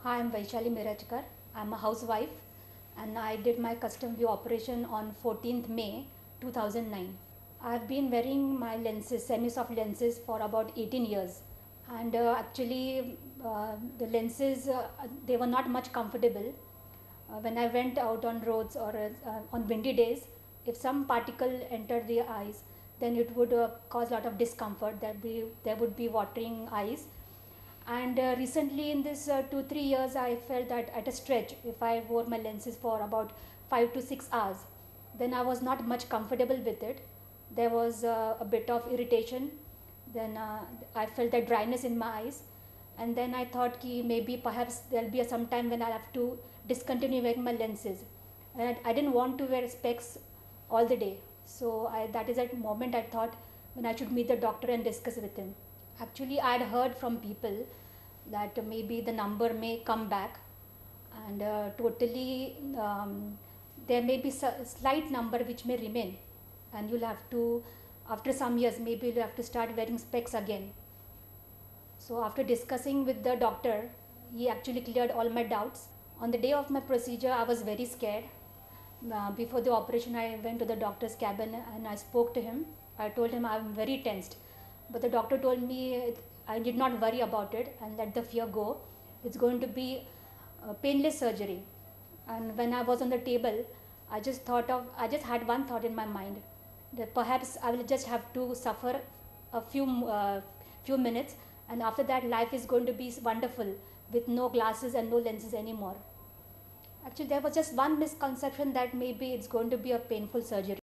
Hi, I'm Vaishali Mirajkar. I'm a housewife and I did my custom view operation on 14th May 2009. I've been wearing my lenses, semi-soft lenses for about 18 years. And the lenses, they were not much comfortable. When I went out on roads or on windy days, if some particle entered the eyes, then it would cause a lot of discomfort. There would be watering eyes. And recently in this 2 3 years I felt that at a stretch, if I wore my lenses for about 5 to 6 hours, then I was not much comfortable with it. There was a bit of irritation. Then I felt that dryness in my eyes, and then I thought ki maybe perhaps there'll be some time when I'll have to discontinue wearing my lenses, and I didn't want to wear specs all the day. So that is at moment I thought when I should meet the doctor and discuss with him. Actually, I had heard from people that maybe the number may come back, and there may be a slight number which may remain, and you'll have to, after some years, maybe you'll have to start wearing specs again. So, after discussing with the doctor, he actually cleared all my doubts. On the day of my procedure, I was very scared. Before the operation, I went to the doctor's cabin and I spoke to him. I told him I'm very tensed, but the doctor told me I did not worry about it and let the fear go. It's going to be painless surgery. And when I was on the table, I just had one thought in my mind, that perhaps I will just have to suffer a few minutes, and after that life is going to be wonderful with no glasses and no lenses anymore. Actually, there was just one misconception that maybe it's going to be a painful surgery.